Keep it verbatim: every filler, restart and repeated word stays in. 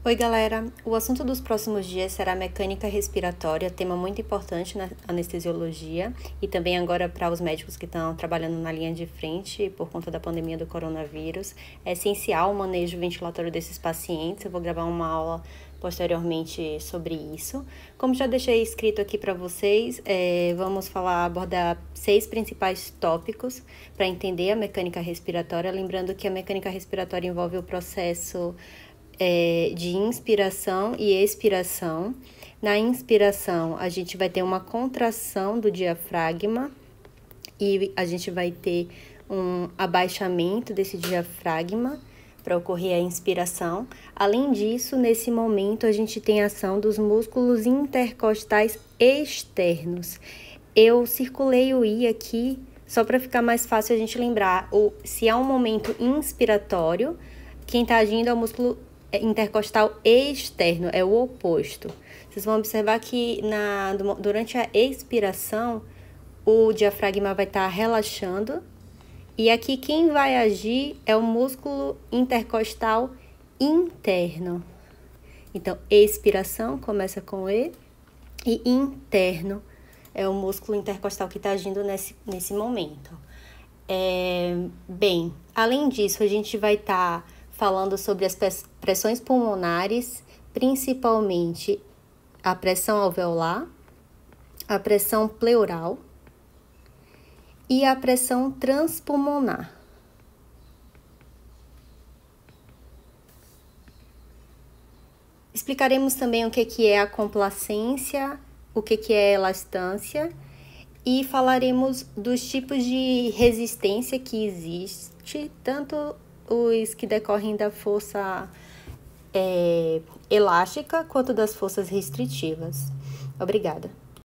Oi, galera! O assunto dos próximos dias será mecânica respiratória, tema muito importante na anestesiologia e também agora para os médicos que estão trabalhando na linha de frente por conta da pandemia do coronavírus. É essencial o manejo ventilatório desses pacientes. Eu vou gravar uma aula posteriormente sobre isso. Como já deixei escrito aqui para vocês, é, vamos falar, abordar seis principais tópicos para entender a mecânica respiratória. Lembrando que a mecânica respiratória envolve o processo É, de inspiração e expiração. Na inspiração, a gente vai ter uma contração do diafragma e a gente vai ter um abaixamento desse diafragma para ocorrer a inspiração. Além disso, nesse momento, a gente tem a ação dos músculos intercostais externos. Eu circulei o I aqui só para ficar mais fácil a gente lembrar. Ou, se há um momento inspiratório, quem está agindo é o músculo intercostal externo, é o oposto. Vocês vão observar que na, durante a expiração, o diafragma vai estar relaxando. E aqui quem vai agir é o músculo intercostal interno. Então, expiração começa com E e interno é o músculo intercostal que está agindo nesse, nesse momento. É, bem, além disso, a gente vai estar tá falando sobre as pressões pulmonares, principalmente a pressão alveolar, a pressão pleural e a pressão transpulmonar. Explicaremos também o que é a complacência, o que é elastância e falaremos dos tipos de resistência que existe, tanto os que decorrem da força é, elástica quanto das forças restritivas. Obrigada.